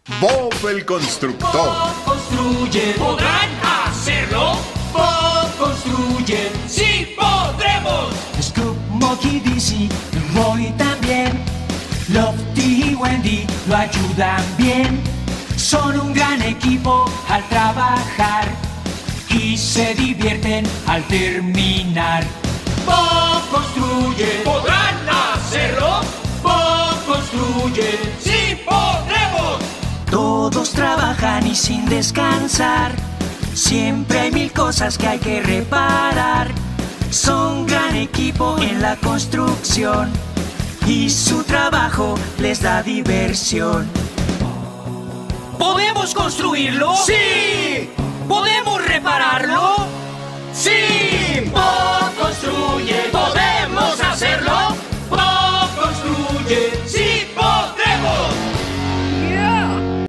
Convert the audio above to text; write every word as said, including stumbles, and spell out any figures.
Bob el constructor. Bob construye. ¿Podrán hacerlo? Bob construye. ¡Sí podremos! Scoop, Monkey, Dizzy, Roy también. Lofty y Wendy lo ayudan bien. Son un gran equipo al trabajar y se divierten al terminar. Bob construye. ¿Podrán hacerlo? Bob construye. ¡Sí podremos! Todos trabajan y sin descansar. Siempre hay mil cosas que hay que reparar. Son gran equipo en la construcción y su trabajo les da diversión. ¿Podemos construirlo? ¡Sí! ¿Podemos repararlo? ¡Sí! Bob construye. ¿Podemos hacerlo? Bob construye.